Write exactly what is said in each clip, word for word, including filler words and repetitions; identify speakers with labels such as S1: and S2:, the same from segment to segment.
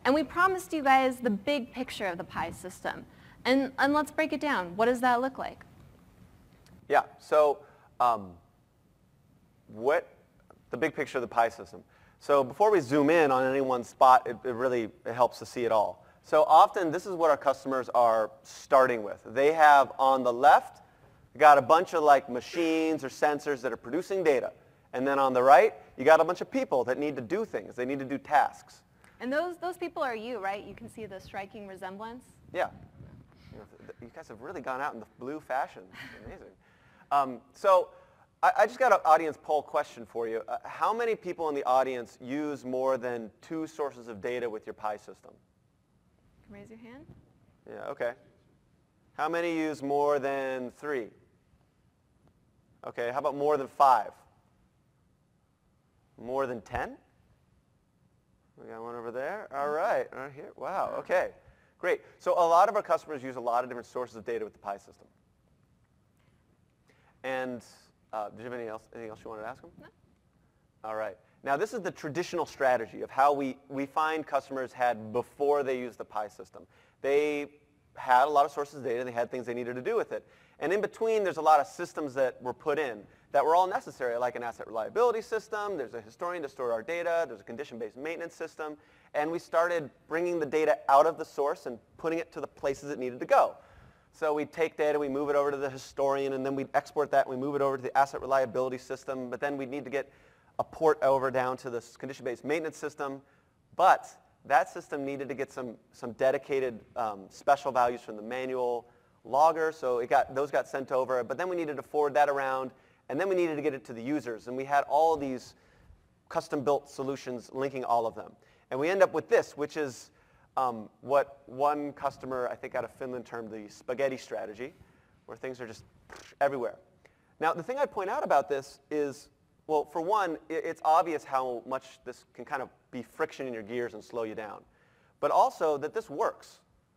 S1: And we promised you guys the big picture of the Pi system. And, and let's break it down. What does that look like?
S2: Yeah, so um, what the big picture of the Pi system. So before we zoom in on any one spot, it, it really it helps to see it all. So often this is what our customers are starting with. They have on the left got a bunch of like machines or sensors that are producing data. And then on the right, you got a bunch of people that need to do things. They need to do tasks.
S1: And those, those people are you, right? You can see the striking resemblance.
S2: Yeah. You know, th- you guys have really gone out in the blue fashion. It's amazing. Um, so I, I just got an audience poll question for you. Uh, how many people in the audience use more than two sources of data with your Pi system?
S1: Raise your hand.
S2: Yeah, okay. How many use more than three? Okay, how about more than five? More than ten? We got one over there. All right, right here. Wow, okay. Great. So a lot of our customers use a lot of different sources of data with the Pi system. And uh, did you have anything else, anything else you wanted to ask them?
S1: No.
S2: All right. Now this is the traditional strategy of how we, we find customers had before they used the Pi system. They had a lot of sources of data, and they had things they needed to do with it. And in between, there's a lot of systems that were put in that were all necessary, like an asset reliability system, there's a historian to store our data, there's a condition-based maintenance system, and we started bringing the data out of the source and putting it to the places it needed to go. So we'd take data, we move it over to the historian, and then we'd export that, and we move it over to the asset reliability system, but then we'd need to get a port over down to the condition-based maintenance system. But that system needed to get some, some dedicated um, special values from the manual logger, so it got, those got sent over, but then we needed to forward that around, and then we needed to get it to the users, and we had all these custom-built solutions linking all of them. And we end up with this, which is um, what one customer, I think out of Finland, termed the spaghetti strategy, where things are just everywhere. Now, the thing I'd point out about this is, well, for one, it's obvious how much this can kind of be friction in your gears and slow you down. But also that this works.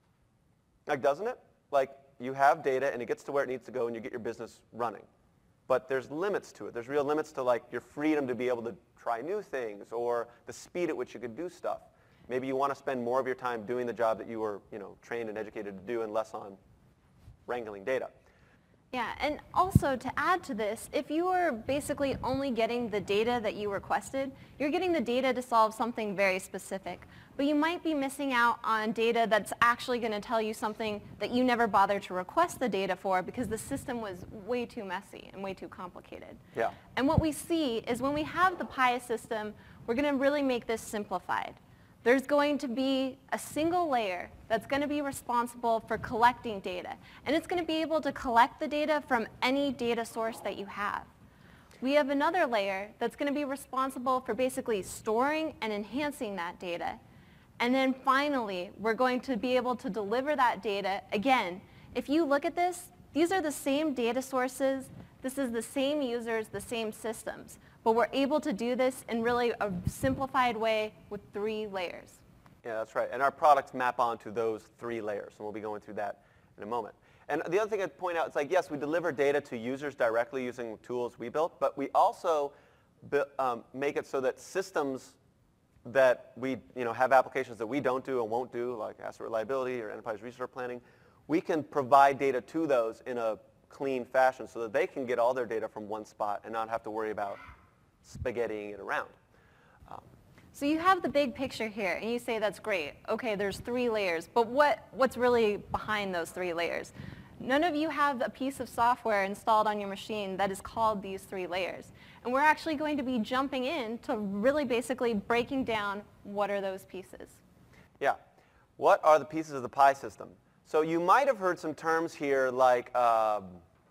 S2: Like, doesn't it? Like, you have data, and it gets to where it needs to go, and you get your business running. But there's limits to it. There's real limits to like your freedom to be able to try new things or the speed at which you could do stuff. Maybe you want to spend more of your time doing the job that you were, you know, trained and educated to do and less on wrangling data.
S1: Yeah, and also to add to this, if you are basically only getting the data that you requested, you're getting the data to solve something very specific. But you might be missing out on data that's actually going to tell you something that you never bothered to request the data for because the system was way too messy and way too complicated.
S2: Yeah.
S1: And what we see is when we have the Pi system, we're going to really make this simplified. There's going to be a single layer that's going to be responsible for collecting data. And it's going to be able to collect the data from any data source that you have. We have another layer that's going to be responsible for basically storing and enhancing that data. And then finally, we're going to be able to deliver that data. Again, if you look at this, these are the same data sources. This is the same users, the same systems. But we're able to do this in really a simplified way with three layers.
S2: Yeah, that's right. And our products map onto those three layers, and we'll be going through that in a moment. And the other thing I'd point out is, like, yes, we deliver data to users directly using tools we built, but we also um, make it so that systems that we, you know, have applications that we don't do and won't do, like asset reliability or enterprise resource planning, we can provide data to those in a clean fashion so that they can get all their data from one spot and not have to worry about spaghettiing it around. Um,
S1: so you have the big picture here, and you say that's great. Okay, there's three layers, but what, what's really behind those three layers? None of you have a piece of software installed on your machine that is called these three layers. And we're actually going to be jumping in to really basically breaking down what are those pieces.
S2: Yeah. What are the pieces of the Pi system? So you might have heard some terms here like, um,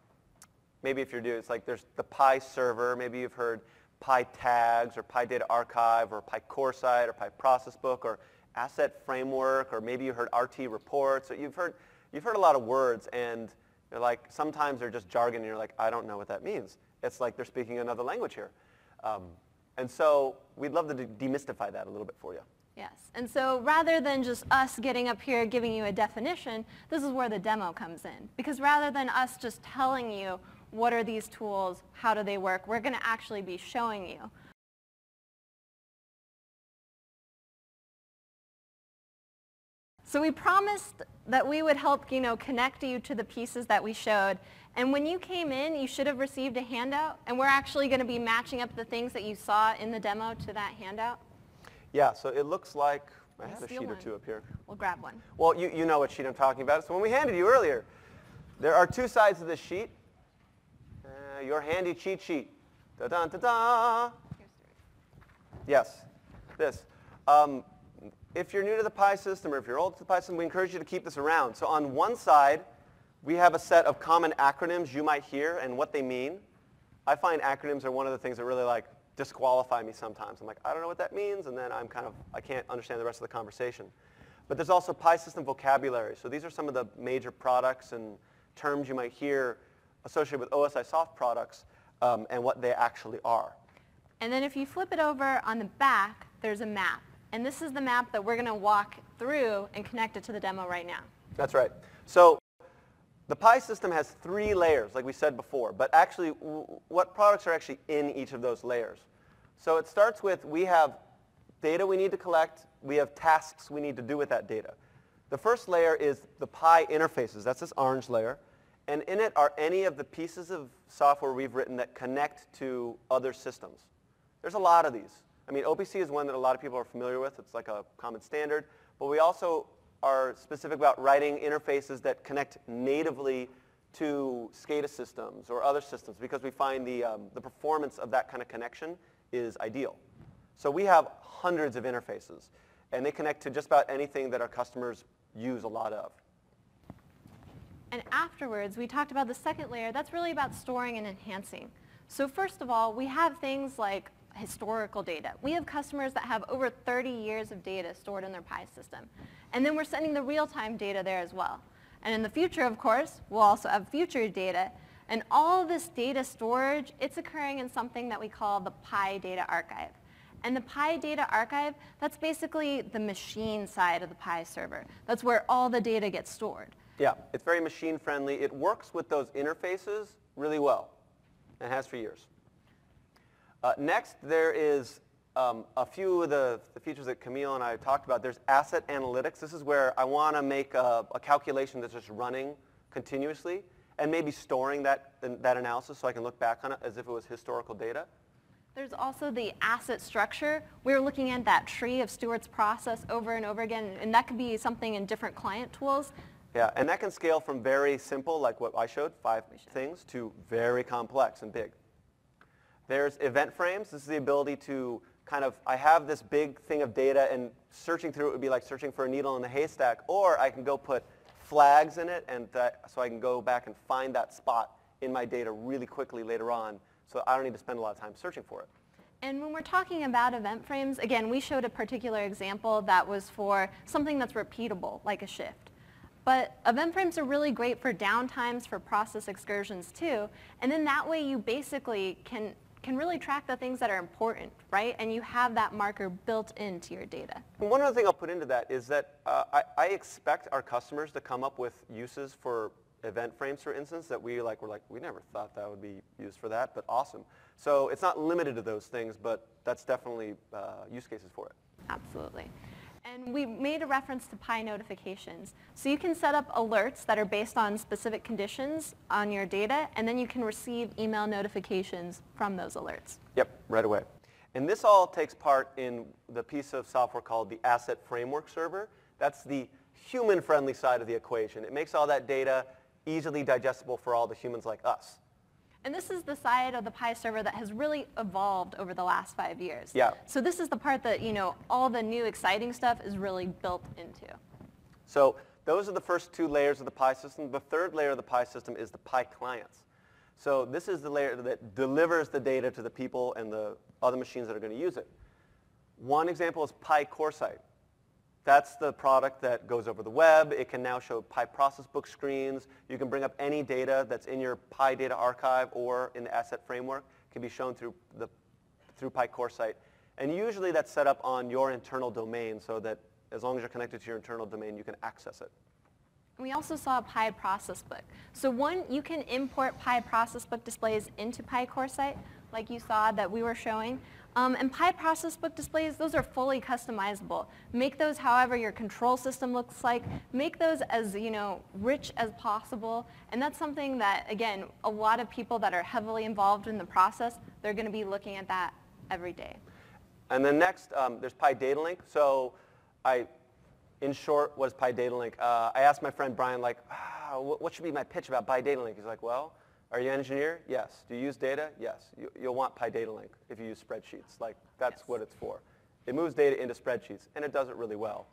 S2: maybe if you're doing, it's like there's the Pi server, maybe you've heard Pi tags or Pi data archive or Pi Coresight or Pi ProcessBook or asset framework, or maybe you heard R T reports. So you've heard, you've heard a lot of words, and you're like, sometimes they're just jargon and you're like, I don't know what that means. It's like they're speaking another language here. Um, and so we'd love to de demystify that a little bit for you.
S1: Yes, and so rather than just us getting up here giving you a definition, this is where the demo comes in. Because rather than us just telling you what are these tools, how do they work, we're going to actually be showing you So we promised that we would help, you know, connect you to the pieces that we showed. And when you came in, you should have received a handout. And we're actually going to be matching up the things that you saw in the demo to that handout.
S2: Yeah, so it looks like, I have a
S1: Steal
S2: sheet or
S1: one.
S2: two up here.
S1: We'll grab one.
S2: Well, you, you know what sheet I'm talking about. So when we handed you earlier, there are two sides of this sheet. Uh, your handy cheat sheet. Da-da-da-da. Yes, this. Um, if you're new to the Pi system or if you're old to the Pi system, we encourage you to keep this around. So on one side, we have a set of common acronyms you might hear and what they mean. I find acronyms are one of the things that really like disqualify me sometimes. I'm like, I don't know what that means, and then I'm kind of, I can't understand the rest of the conversation. But there's also Pi system vocabulary. So these are some of the major products and terms you might hear associated with OSIsoft products um, and what they actually are.
S1: And then if you flip it over on the back, there's a map. And this is the map that we're going to walk through and connect it to the demo right now.
S2: That's right. So the Pi system has three layers, like we said before. But actually, w what products are actually in each of those layers? So it starts with we have data we need to collect. We have tasks we need to do with that data. The first layer is the Pi interfaces. That's this orange layer. And in it are any of the pieces of software we've written that connect to other systems. There's a lot of these. I mean, O P C is one that a lot of people are familiar with. It's like a common standard. But we also are specific about writing interfaces that connect natively to SCADA systems or other systems because we find the, um, the performance of that kind of connection is ideal. So we have hundreds of interfaces, and they connect to just about anything that our customers use a lot of.
S1: And afterwards, we talked about the second layer. That's really about storing and enhancing. So first of all, we have things like historical data. We have customers that have over thirty years of data stored in their Pi system. And then we're sending the real-time data there as well. And in the future, of course, we'll also have future data. And all this data storage, it's occurring in something that we call the Pi Data Archive. And the Pi Data Archive, that's basically the machine side of the Pi server. That's where all the data gets stored.
S2: Yeah, it's very machine friendly. It works with those interfaces really well, and has for years. Uh, next, there is um, a few of the, the features that Camille and I talked about. There's asset analytics. This is where I want to make a, a calculation that's just running continuously and maybe storing that, that analysis so I can look back on it as if it was historical data.
S1: There's also the asset structure. We're looking at that tree of Stuart's process over and over again, and that could be something in different client tools.
S2: Yeah, and that can scale from very simple, like what I showed, five things, to very complex and big. There's event frames. This is the ability to kind of, I have this big thing of data, and searching through it would be like searching for a needle in a haystack, or I can go put flags in it, and that, so I can go back and find that spot in my data really quickly later on, so I don't need to spend a lot of time searching for it.
S1: And when we're talking about event frames, again, we showed a particular example that was for something that's repeatable, like a shift. But event frames are really great for downtimes, for process excursions too, and then that way you basically can can really track the things that are important, right? And you have that marker built into your data.
S2: And one other thing I'll put into that is that uh, I, I expect our customers to come up with uses for event frames, for instance, that we like, we're like, we never thought that would be used for that, but awesome. So it's not limited to those things, but that's definitely uh, use cases for it.
S1: Absolutely. And we made a reference to Pi notifications. So you can set up alerts that are based on specific conditions on your data, and then you can receive email notifications from those alerts.
S2: Yep, right away. And this all takes part in the piece of software called the Asset Framework Server. That's the human-friendly side of the equation. It makes all that data easily digestible for all the humans like us.
S1: And this is the side of the Pi server that has really evolved over the last five years.
S2: Yeah.
S1: So this is the part that, you know, all the new exciting stuff is really built into.
S2: So those are the first two layers of the Pi system. The third layer of the Pi system is the Pi clients. So this is the layer that delivers the data to the people and the other machines that are going to use it. One example is Pi Coresight. That's the product that goes over the web. It can now show Pi ProcessBook screens. You can bring up any data that's in your Pi Data Archive or in the Asset Framework. It can be shown through, the, through Pi Coresight. And usually that's set up on your internal domain so that as long as you're connected to your internal domain, you can access it.
S1: We also saw Pi ProcessBook. So one, you can import Pi ProcessBook displays into Pi Coresight, like you saw that we were showing. Um, and Pi ProcessBook displays, those are fully customizable. Make those however your control system looks like. Make those as, you know, rich as possible. And that's something that, again, a lot of people that are heavily involved in the process, they're going to be looking at that every day.
S2: And then next, um, there's Pi DataLink. So I, in short, what is Pi DataLink? Uh, I asked my friend Brian, like, ah, what should be my pitch about Pi DataLink? He's like, well, are you an engineer? Yes. Do you use data? Yes. You, you'll want Pi DataLink if you use spreadsheets. Like, that's
S1: yes.
S2: what it's for. It moves data into spreadsheets, and it does it really well.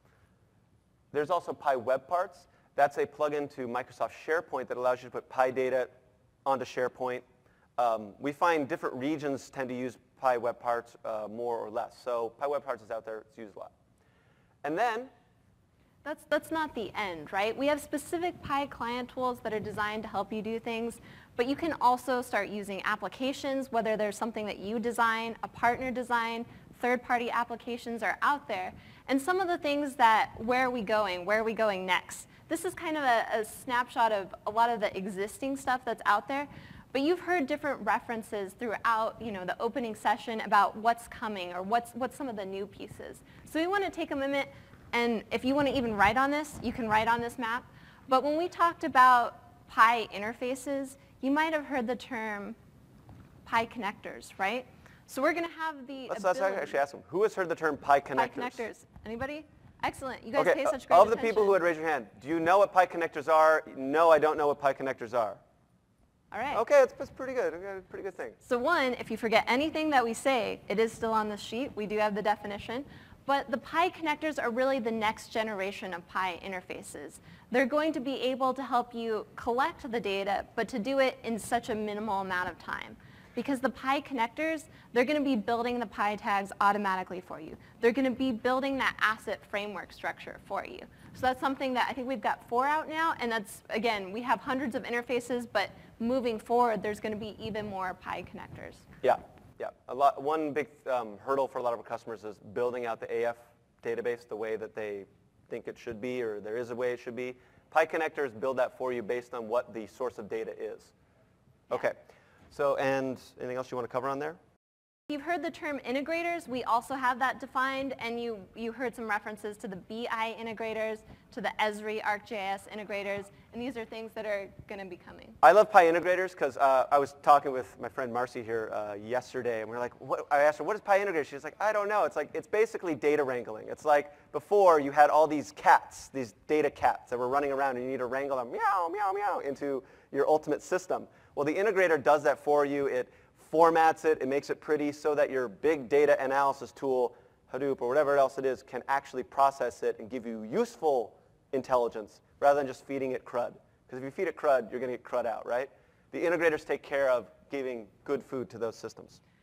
S2: There's also Pi WebParts. That's a plugin to Microsoft SharePoint that allows you to put Pi data onto SharePoint. Um, we find different regions tend to use Pi WebParts uh, more or less. So Pi WebParts is out there. It's used a lot. And then,
S1: That's, that's not the end, right? We have specific Pi client tools that are designed to help you do things, but you can also start using applications, whether there's something that you design, a partner design, third-party applications are out there. And some of the things that, where are we going? Where are we going next? This is kind of a, a snapshot of a lot of the existing stuff that's out there, but you've heard different references throughout, you know, the opening session about what's coming or what's, what's some of the new pieces. So we want to take a minute. And if you want to even write on this, you can write on this map. But when we talked about Pi interfaces, you might have heard the term Pi connectors, right? So we're going to have the
S2: let's,
S1: ability.
S2: let's actually ask them. Who has heard the term Pi connectors?
S1: Pi connectors. Anybody? Excellent. You guys
S2: okay,
S1: pay such great
S2: of the
S1: attention.
S2: people who had raised your hand, do you know what Pi connectors are? No, I don't know what Pi connectors are.
S1: All right.
S2: Okay, it's, it's pretty good. Okay, pretty good thing.
S1: So one, if you forget anything that we say, it is still on the sheet. We do have the definition. But the Pi connectors are really the next generation of Pi interfaces. They're going to be able to help you collect the data, but to do it in such a minimal amount of time. Because the Pi connectors, they're going to be building the Pi tags automatically for you. They're going to be building that asset framework structure for you. So that's something that I think we've got four out now. And that's, again, we have hundreds of interfaces, but moving forward, there's going to be even more Pi connectors.
S2: Yeah. Yeah, a lot, one big um, hurdle for a lot of our customers is building out the A F database the way that they think it should be, or there is a way it should be. Pi connectors build that for you based on what the source of data is. Okay, so and anything else you want to cover on there?
S1: You've heard the term integrators. We also have that defined, and you, you heard some references to the B I integrators, to the Esri ArcGIS integrators, and these are things that are going to be coming.
S2: I love Pi integrators because uh, I was talking with my friend Marcy here uh, yesterday, and we were like, what, I asked her, what is Pi integrators? She's like, I don't know. It's like, it's basically data wrangling. It's like before you had all these cats, these data cats that were running around, and you need to wrangle them meow, meow, meow into your ultimate system. Well, the integrator does that for you. It formats it, it makes it pretty so that your big data analysis tool, Hadoop or whatever else it is, can actually process it and give you useful intelligence rather than just feeding it crud. Because if you feed it crud, you're going to get crud out, right? The integrators take care of giving good food to those systems.